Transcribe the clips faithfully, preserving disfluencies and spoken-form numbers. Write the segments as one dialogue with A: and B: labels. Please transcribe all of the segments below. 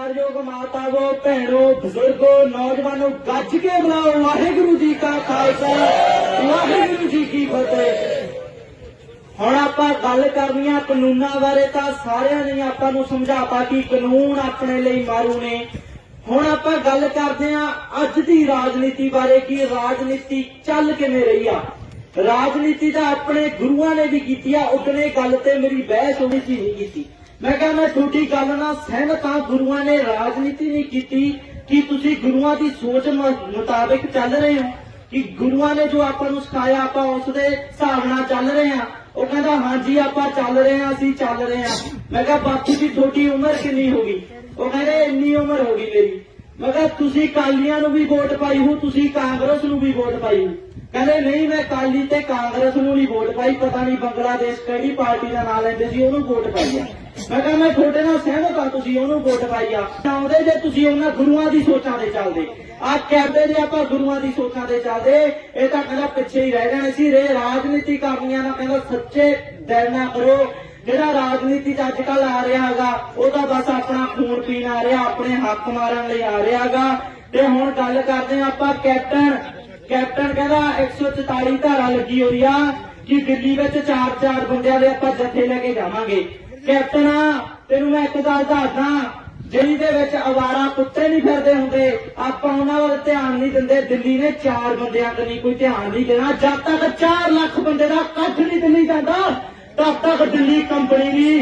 A: सत्कारयोग माताओं भैनों बुजुर्गों नौजवानों गज के बुलाओ वाहिगुरु जी का खालसा वाहिगुरु जी की फतेह। हुण आपां गल करनी आ कानूनां बारे। तां सारिआं ने आपां नूं समझाता कि कानून अपने लई मारू ने। हुण आपां गल करदे आ अज दी राजनीति बारे कि राजनीति चल किवें रही आ। राजनीति तां अपने गुरुआं ने भी कीती आ। उदने गल ते मेरी बहस होई सी नहीं कीती। मैं कहा मैं थोड़ी गल नाल सहमत हाँ। गुरुआं ने राजनीति नहीं की कि तुसी गुरुआं की सोच मुताबिक चल रहे हो कि गुरुआं ने जो आपां नूं सिखाया आपां उस दे हिसाब नाल चल रहे हैं। वो कहंदा हाँ जी आपां चल रहे हैं असीं चल रहे हैं। मैं कहा बापू जी थोड़ी उम्र कितनी होगी? वो कहंदे इन्नी उम्र होगी मेरी। मैं कहा तुसी कालियां नूं भी वोट पाई हो तुसी कांग्रेस नूं भी वोट पाई हो? कहंदे नहीं मैं काली ते कांग्रेस नूं नहीं वोट पाई पता नहीं बांग्लादेश किहड़ी पार्टी दा नाम लैंदे सी ओनूं वोट पाई आ। मैं कहा मैं थोड़े नाल सहमत हाँ तुसी ओनूं वोट पाई आ। चाहुंदे जे तुसी उन्हां गुरुआं दी सोचां ते चलदे आ कहते जे आपां गुरुआं दी सोचां ते चलदे इह तां कहंदा पिछे ही रह जाणे सी। रे राजनीति करनियां ना कहंदा सच्चे दिल नाल करो। जिहड़ा राजनीति च अजकल आ रहा हैगा ओहदा बस अपना खून पीण आ रहा अपने हक मारन लई आ रहा हैगा। ते हुण गल करदे आपां कैप्टन कैप्टन कहंदा एक सौ चौताली धारा लगी हुई आ कि दिल्ली में चार चार बंदियां दे आपां जत्थे लेके जावांगे। कैप्टन तेनू मैं एक गल दसदा जिहड़ी दे विच अवारा कुत्ते नहीं फिरदे हुंदे आपां उन्हां वल ध्यान नहीं दिंदे। दिल्ली ने चार बंदियां ते नहीं कोई ध्यान नहीं देना। जद तक चार लाख बंदे दा कट्ठ नहीं दिल्ली जांदा तब तक दिल्ली कंपनी नहीं।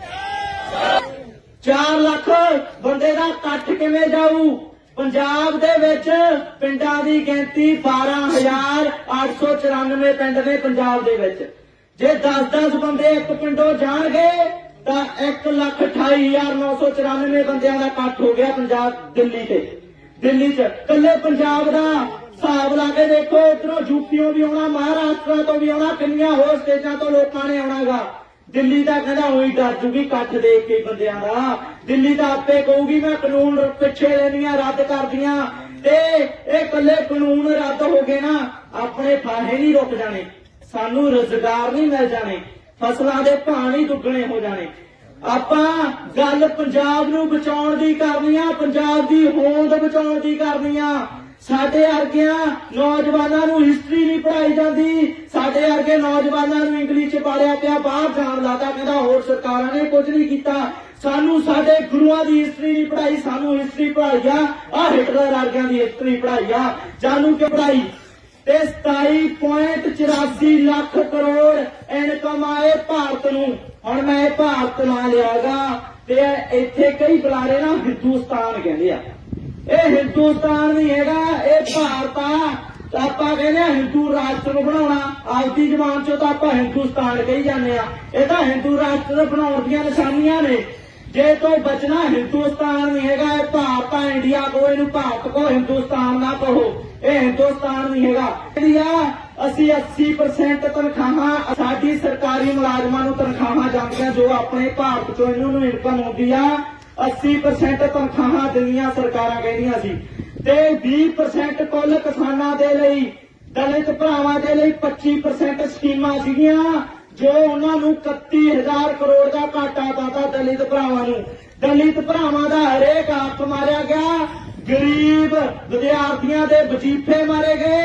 A: चार लाख बंदे दा कट्ठ किवें जाऊ? पंजाब दे विच पिंडां दी गिनती बारह हजार अठ सौ चौरानवे पिंड ने पंजाब दे विच। जे दस दस बंदे एक पिंडों जाणगे तां एक लख अठाई हजार नौ सौ चौरानवे बंदियां दा कट्ठ हो गया पंजाब दिल्ली ते। दिल्ली च कल्ले पंजाब दा हिसाब ला के देखो उधरों यूपीओ भी आउणा महाराष्ट्र तो भी आउणा किन्नियां होर स्टेटां तो लोकां ने आउणागा। दिल्ली दा कहंदा उही डर जूगी कट्ठ देख के बंदियां दा। दिल्ली दा आपे कहूगी मैं कानून पिछे लेनियां रद्द कर दियां ते इह कल्ले कानून रद्द हो गए ना अपने फाहे नहीं रुक जाने सानू रोजगार नहीं मिल जाने फसलों के भाव नहीं दुगने हो जाने। आपां गल पंजाब नूं बचाउण दी करनी आ पंजाब दी होंद बचाउण दी करनी आ। साडे वर्गियां नौजवानां नूं हिस्टरी नहीं पढ़ाई जाती। साडे वर्गे नौजवानां नूं इंग्लिश च पढ़िया पिया बाहर जाण लाता कहंदा होर सरकारां ने कुछ नहीं कीता। सानू साडे गुरुआं दी हिस्टरी नहीं पढ़ाई सानू हिस्टरी पढ़ाई आ आ हिटलर वर्गियां दी हिस्टरी पढ़ाई आ जानू क्यों पढ़ाई? ते सताई पॉइंट चौरासी लाख करोड़ इनकम आए भारत नूं। हुण मैं भारत ना लियागा ते इत्थे कई बुलारे ना हिंदुस्तान कहंदे आ। ये हिंदुस्तान नहीं हैगा ये भारत आ। आपां कहने हिंदू राष्ट्र बनाउणा आपदी जबान चों तां आपां हिंदुस्तान कही जाने आ। ये तां हिंदू राष्ट्र बनाउण दीयां निशानियां ने। जे तो बचना हिंदुस्तान नहीं हैगा ये भारत आ। इंडिया को इहनूं भारत को हिंदुस्तान ना कहो ये हिंदुस्तान नहीं हैगा। असी अस्सी परसेंट तनखाहां साडी सरकारी मुलाजमां नूं तनखाहां जांदियां जो अपने भारत चों इन्हां नूं इनकम आउंदी आ अस्सी परसेंट तनखाहां दिंदियां सरकारां कहदियां सी ते बीस परसेंट कुल किसानां दे लई दलित भरावां दे लई पच्चीस परसेंट स्कीमां सीगियां जो उन्हां नूं इकत्ती हजार करोड़ दा घाटा पाता दलित भरावां नूं। दलित भरावां दा हरेक हक मारिया गया। गरीब विद्यार्थियों के वजीफे मारे गए।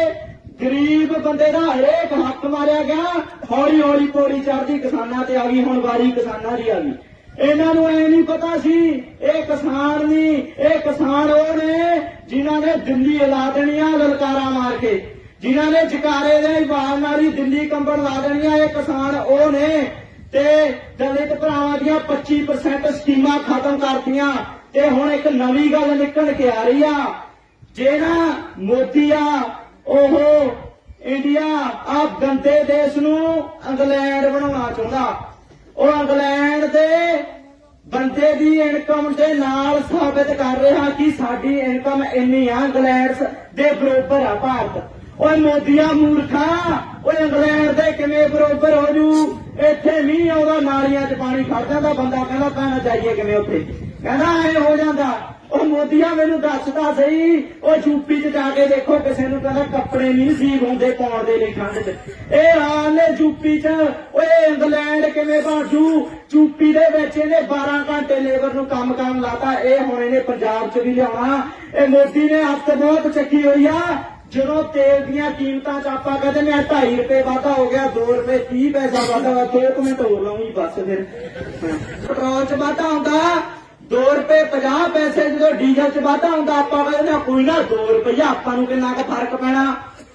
A: गरीब बंदे का हरेक हक मारिया गया। हौली हौली पौड़ी चढ़ती किसानां ते आ गई। हुण वारी किसानां दी आ गई। इन्हां नूं ऐ नहीं पता सी ये किसान नहीं ये किसान वो ने जिन्हां ने दिल्ली ला देनियां ललकारा मार के जिन्हां ने जकारे दे आवाज़ नाल ही दिल्ली कंबण ला देनियां ये किसान वो ने ते दलित भरावां दीयां पच्चीस परसेंट स्कीमां खत्म करतियां। ते हुण एक नवीं गल निकल के आ रही आ जेड़ा मोदी आ ओहो इंडिया आ गंदे देश नूं इंग्लैंड बनाउणा चाहुंदा। ਉਹ इंग्लैंड दे बंदे दी इनकम दे नाल साबित कर रहा कि साडी इनकम इन्नी आ इंग्लैंड दे बरोबर आ भारत। ओए मोदिया मूर्खा ओए इंग्लैंड दे किवें बरोबर हो जू? इत्थे मींह आउंदा नालियां च पानी खड़ जांदा बंदा कहंदा भैण जाइए किवें उत्थे कहंदा ऐ हो जांदा। ਉਹ मोदिया मैनू दसदा सही वो यूपी च जाके देखो किसी नूं कहंदा कपड़े नहीं सीब होंदे पाउण दे लई ठंड च। ये हाल ने यूपी च ओए इंग्लैंड किवें बाजू यूपी दे विच इहने बारह घंटे लेबर नूं काम काम लाता। ये हुण इहने पंजाब च भी लिआउणा। ये मोदी ने हत्थ बहुत चक्की होई आ। जो तेल दियां कीमतां च आपां कहदे ने ढाई रुपए वाधा हो गया, दो रुपए तीह पैसा वाधा हुआ, दो कुछ मिनट होर लाऊंगी बस। फिर पेट्रोल च वाधा हुंदा दो रुपए पचास पैसे, जो डीजल च वाधा हुंदा आपां कहदे कोई ना दो रुपया, आपां नूं किन्ना क फर्क पैना।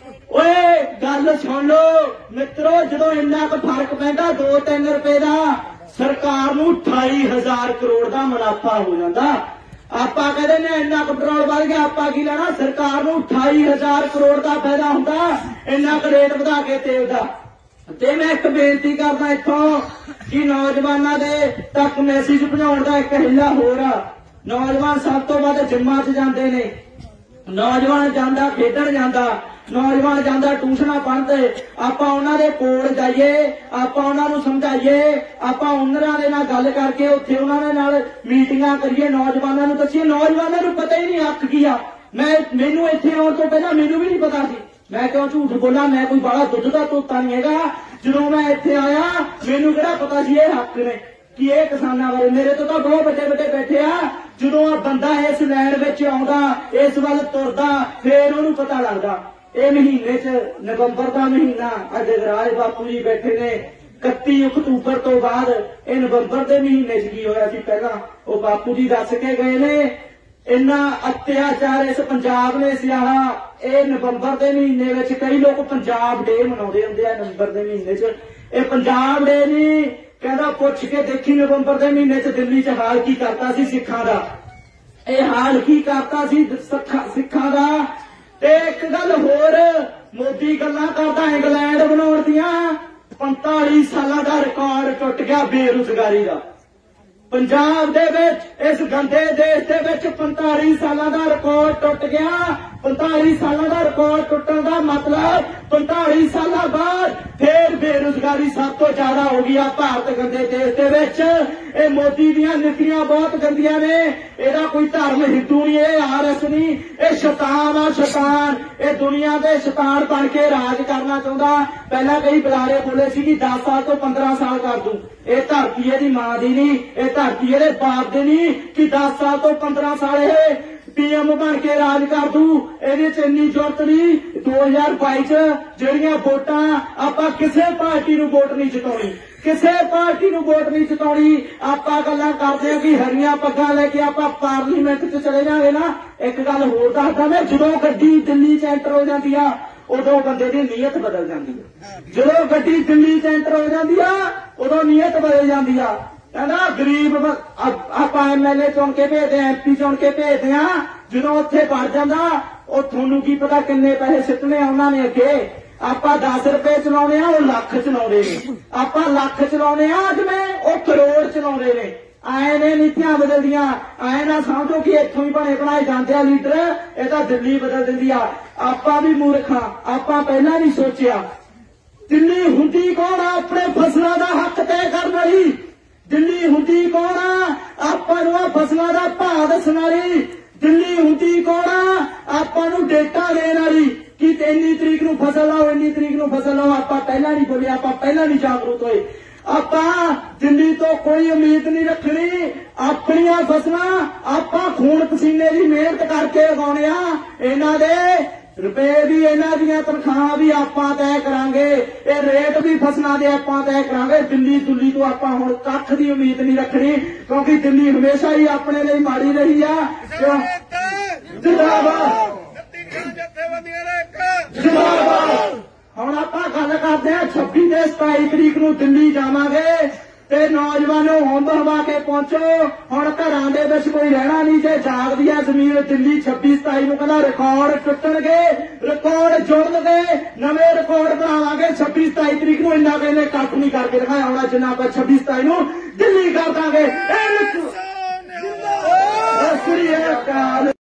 A: ओए गल सुन लो मित्रो, जो इन्ना क फर्क पैंदा दो तीन रुपए का, सरकार नूं अठाई हजार करोड़ का मुनाफा हो जाता। आपां कहदे ने इन्ना पेट्रोल वध गया, आपां की लेना, सरकार नूं अठाई हजार करोड़ का फायदा हुंदा इन्ना क रेट वधा के तेल का। ते मैं एक बेनती करदा इत्थों कि नौजवानों दे तक मैसेज पहुंचाउण दा एक हिला होर आ। नौजवान सब तो वध जिम्मां च जांदे ने, नौजवान जांदा खेडण जांदा, नौजवान जांदा ट्यूशनां पढ़दे। आपां उन्हां दे कोल जाइए, आपां उन्हां नूं समझाइए, आपां उन्हां दे नाल गल करके उत्थे उन्हां दे नाल मीटिंगां करिए, नौजवानों नूं दस्सीए। नौजवानों नूं पता ही नहीं हक की आ। मैं मैनूं इत्थे आउण तो पहलां मैनूं भी नहीं पता सी। मैं क्यों झूठ बोला, मैं कोई बड़ा दुध का तोता नहीं है। जो मैं इत्थे आया मैनूं किहड़ा पता सी ये हक ने कि ये किसानां बारे। मेरे तो तां बहुत बड़े बड़े बैठे आ। जो आ बंदा इस लैन विच आउंदा, इस वल तुरदा, फिर उहनूं पता लगदा। ये महीने च नवंबर का महीना, अज राज बापू जी बैठे ने, इकत्ती अक्तूबर तो बाद ये नवंबर के महीने च की होया सी पहला वो बापू जी दस के गए ने। इन्ना अत्याचार इस पंजाब ने सियाहा। ये नवंबर के महीने में कई लोग पंजाब डे मनाते होंगे आ। नवंबर के महीने च ये पंजाब डे नहीं कहता, पुछ के देखी नवंबर के महीने च दिल्ली च हाल की करता सी सिखां दा। ये हाल की करता सी सिखां दा। ते एक गल होर, मोदी गल्लां करदा इंग्लैंड बनाउण दियां, पैंताली सालां दा रिकॉर्ड टुट गया बेरोजगारी का। पंजाब दे विच इस गंदे देश दे विच पैंताली सालां दा रिकॉर्ड टुट गया। पैंताली सालां दा रिकॉर्ड टुटण दा मतलब पैंताली सालां बाद फिर बेरोजगारी सब तो ज्यादा हो गई आ भारत गंदे देश दे विच। ये मोदी दीयां नीतियां बहुत गंदियां ने। एदा कोई धर्म हिंदू नहीं, ये आर एस नहीं, ये शैतान आ शैतान। ये दुनिया दे शैतान बन के राज करना चाहुंदा। पहला कई बुलारे बोले सी कि दस साल तो पंद्रह साल कर दूं। ये धरती एदी मां दी नहीं, ये धरती एदे बाप दी नहीं कि दस साल तो पंद्रह साल ये पीएम बन के राज कर दू। ਇਹਦੇ ਚ ਇੰਨੀ ਜ਼ਰੂਰਤ ਨਹੀਂ। दो हज़ार बाईस ਚ ਜਿਹੜੀਆਂ ਵੋਟਾਂ ਆਪਾਂ ਕਿਸੇ ਪਾਰਟੀ ਨੂੰ ਵੋਟ ਨਹੀਂ ਜਿਤਾਉਣੀ, ਕਿਸੇ ਪਾਰਟੀ ਨੂੰ ਵੋਟ ਨਹੀਂ ਜਿਤਾਉਣੀ। ਆਪਾਂ ਗੱਲਾਂ ਕਰਦੇ ਆ ਕਿ ਹਰੀਆਂ ਪੱਗਾਂ ਲੈ ਕੇ ਆਪਾਂ ਪਾਰਲੀਮੈਂਟ ਚ ਚਲੇ ਜਾਵਾਂਗੇ ਨਾ। ਇੱਕ ਗੱਲ ਹੋਰ ਦੱਸਦਾ ਮੈਂ, ਜਦੋਂ ਗੱਡੀ ਦਿੱਲੀ ਚ ਐਂਟਰ ਹੋ ਜਾਂਦੀ ਆ ਉਦੋਂ ਬੰਦੇ ਦੀ ਨੀਅਤ ਬਦਲ ਜਾਂਦੀ ਆ। ਜਦੋਂ ਗੱਡੀ ਦਿੱਲੀ ਚ ਐਂਟਰ ਹੋ ਜਾਂਦੀ ਆ ਉਦੋਂ ਨੀਅਤ ਬਦਲ ਜਾਂਦੀ ਆ। कहना गरीब आप एम एल ए चुन के भेजते, एम पी चुन के भेजते हैं, जो उत्थे बढ़ जाता वो थोनू की पता किन्ने पैसे सिटने उन्होंने अगे। आप दस रुपए चलाने वो लख चलाने ने, आप लख चलाने अज में वो करोड़ चलाने ने। आए ने नीतियां बदलदियां, आए ना समझो कि इत्थों ही बने बनाए जाते हैं लीडर, ये तो दिल्ली बदल दिंदी आ। आपां भी मूर्ख हां, आपां पहला नहीं सोचिया। दिल्ली हुंदी कौन आ अपने फसलों का हक तय करने वाली? दिल्ली हुंदी कौन आ आपां नूं फसलों का भाव दस्सण वाली? दिल्ली हुंदी कौन आ आपां नूं डेटा देण वाली कि इन्नी तरीक नूं फसल लाओ, इन्नी तरीक नूं फसल लाओ? आपां पहला नहीं बोले, आपां पहला नहीं जागरूक होए। आपां दिल्ली तो कोई उम्मीद नहीं रखनी। अपनियां फसलां आपां खून पसीने की मेहनत करके उगाउने आ। इन्हां दे रुपए भी, इन्हां दीयां तनखाह भी आपां तय करांगे, ये रेट भी फसलों के आपां तय करांगे। दिल्ली दुल्ली तो आपां हुण कख दी उम्मीद नहीं रखनी, क्योंकि दिल्ली हमेशा ही अपने लिए माड़ी रही आ। जिंदाबाद जिंदाबाद। हुण आपां गल करदे आ छब्बी ते सताई तरीक नूं दिल्ली जावांगे ते नौजवानों होंब हवा के पहुंचो। हुण घरां दे विच कोई रहना नहीं, जे जागदी है जमीन। दिल्ली छब्बी सताई नूं कहंदा रिकॉर्ड टुटणगे, रिकॉर्ड जुड़नगे, नवे रिकॉर्ड बनावांगे। छब्बी सताई तरीक नूं इन्ना कहने कख नहीं करके दिखाया होना जिन्ना पर छब्बी सताई नूं दिल्ली कर दांगे।